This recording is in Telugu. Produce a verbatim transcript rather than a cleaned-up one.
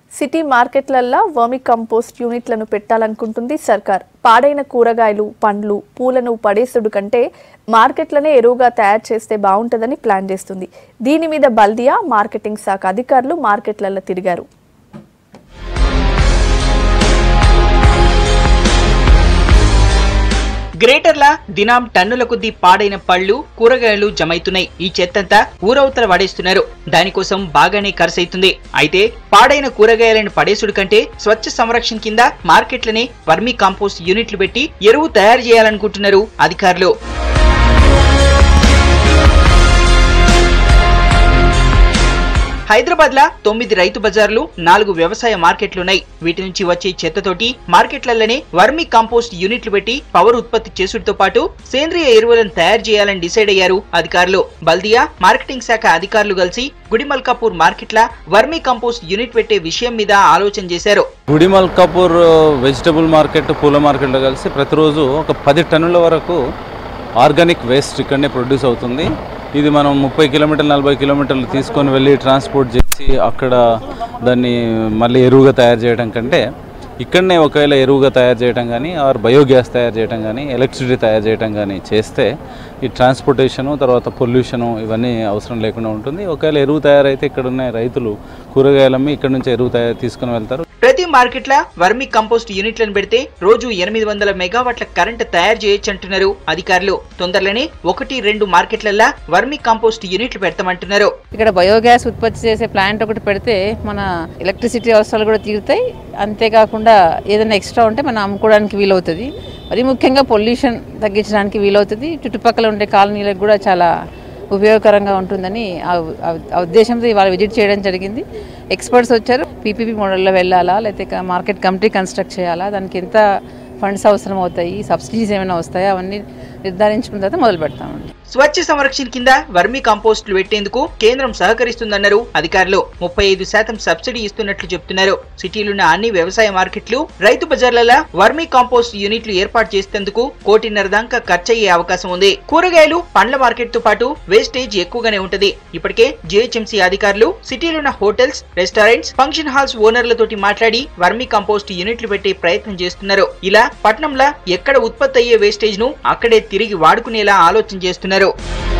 సిటీ మార్కెట్లల్లో వర్మి కంపోస్ట్ యూనిట్లను పెట్టాలనుకుంటుంది సర్కార్. పాడైన కూరగాయలు, పండ్లు, పూలను పడేసుడు కంటే మార్కెట్లనే ఎరువుగా తయారు చేస్తే బాగుంటుందని ప్లాన్ చేస్తుంది. దీని మీద బల్దియా మార్కెటింగ్ శాఖ అధికారులు మార్కెట్లలో తిరిగారు. గ్రేటర్లా దినం టన్నుల కొద్ది పాడైన పళ్ళు, కూరగాయలు జమైతున్నాయి. ఈ చెత్తంతా ఊరవతల పడేస్తున్నారు. దానికోసం బాగానే ఖర్చయితుంది. అయితే పాడైన కూరగాయలను పడేసుడు కంటే స్వచ్ఛ సంరక్షణ కింద మార్కెట్లనే వర్మీ కాంపోస్ట్ యూనిట్లు పెట్టి ఎరువు తయారు చేయాలనుకుంటున్నారు అధికారులు. హైదరాబాద్ లా తొమ్మిది రైతు బజార్లు, నాలుగు వ్యవసాయ మార్కెట్లున్నాయి. వీటి నుంచి వచ్చే చెత్తతోటి మార్కెట్లలోనే వర్మీ కాంపోస్ట్ యూనిట్లు పెట్టి పవర్ ఉత్పత్తి చేసుడితో పాటు సేంద్రియ ఎరువులను తయారు చేయాలని డిసైడ్ అయ్యారు అధికారులు. బల్దియా మార్కెటింగ్ శాఖ అధికారులు కలిసి గుడిమల్కాపూర్ మార్కెట్ల వర్మీ కాంపోస్ట్ యూనిట్ పెట్టే విషయం మీద ఆలోచన చేశారు. గుడిమల్కాపూర్ వెజిటబుల్ మార్కెట్, పూల మార్కెట్ లో కలిసి ప్రతిరోజు ఒక పది టన్నుల వరకు ఆర్గానిక్ వేస్ట్ ఇక్కడనే ప్రొడ్యూస్ అవుతుంది. ఇది మనం ముప్పై కిలోమీటర్లు నలభై కిలోమీటర్లు తీసుకొని వెళ్ళి ట్రాన్స్పోర్ట్ చేసి అక్కడ దాన్ని మళ్ళీ ఎరువుగా తయారు చేయడం కంటే ఇక్కడనే ఒకవేళ ఎరువుగా తయారు చేయడం కానీ ఆర్ బయోగ్యాస్ తయారు చేయడం కానీ ఎలక్ట్రిసిటీ తయారు చేయడం కానీ చేస్తే ఈ ట్రాన్స్పోర్టేషను తర్వాత పొల్యూషను ఇవన్నీ అవసరం లేకుండా ఉంటుంది. ఒకవేళ ఎరువు తయారైతే ఇక్కడ ఉన్న రైతులు కూరగాయలమ్మి ఇక్కడ నుంచి ఎరువు తయారు తీసుకుని వెళ్తారు. ప్రతి మార్కెట్ల వర్మీ కంపోస్ట్ యూనిట్లను పెడితే రోజు ఎనిమిది వందల మెగావాట్ల కరెంట్ తయారు చేయొచ్చు అంటున్నారు అధికారులు. తొందరలోనే ఒకటి రెండు మార్కెట్లల్లో వర్మీ కంపోస్ట్ యూనిట్లు పెడతామంటున్నారు. ఇక్కడ బయోగ్యాస్ ఉత్పత్తి చేసే ప్లాంట్ ఒకటి పెడితే మన ఎలక్ట్రిసిటీ అవసరాలు కూడా తీరుతాయి. అంతేకాకుండా ఏదైనా ఎక్స్ట్రా ఉంటే మనం అమ్ముకోవడానికి వీలవుతుంది. మరి ముఖ్యంగా పొల్యూషన్ తగ్గించడానికి వీలవుతుంది. చుట్టుపక్కల ఉండే కాలనీలకు కూడా చాలా ఉపయోగకరంగా ఉంటుందని ఆ ఉద్దేశంతో ఇవాళ విజిట్ చేయడం జరిగింది. ఎక్స్పర్ట్స్ వచ్చారు. పీపీపీ మోడల్లో వెళ్ళాలా లేకపోతే మార్కెట్ కమిటీ కన్స్ట్రక్ట్ చేయాలా, దానికి ఎంత ఫండ్స్ అవసరం అవుతాయి, సబ్సిడీస్ ఏమైనా వస్తాయా, అవన్నీ నిర్ధారించుకున్న తర్వాత మొదలు పెడతామండి. స్వచ్ఛ సంరక్షణ కింద వర్మీ కాంపోస్టులు పెట్టేందుకు కేంద్రం సహకరిస్తుందన్నారు అధికారులు. ముప్పై ఐదు శాతం సబ్సిడీ ఇస్తున్నట్లు చెప్తున్నారు. సిటీలున్న అన్ని వ్యవసాయ మార్కెట్లు, రైతు బజార్లలో వర్మీ కాంపోస్ట్ యూనిట్లు ఏర్పాటు చేసేందుకు కోటిన్నర దాకా ఖర్చయ్యే అవకాశం ఉంది. కూరగాయలు, పండ్ల మార్కెట్ తో పాటు వేస్టేజ్ ఎక్కువగానే ఉంటది. ఇప్పటికే జీహెచ్ఎంసీ అధికారులు సిటీలున్న హోటల్స్, రెస్టారెంట్స్, ఫంక్షన్ హాల్స్ ఓనర్లతోటి మాట్లాడి వర్మీ కాంపోస్ట్ యూనిట్లు పెట్టే ప్రయత్నం చేస్తున్నారు. ఇలా పట్నంలో ఎక్కడ ఉత్పత్తి అయ్యే వేస్టేజ్ ను అక్కడే తిరిగి వాడుకునేలా ఆలోచన చేస్తున్నారు.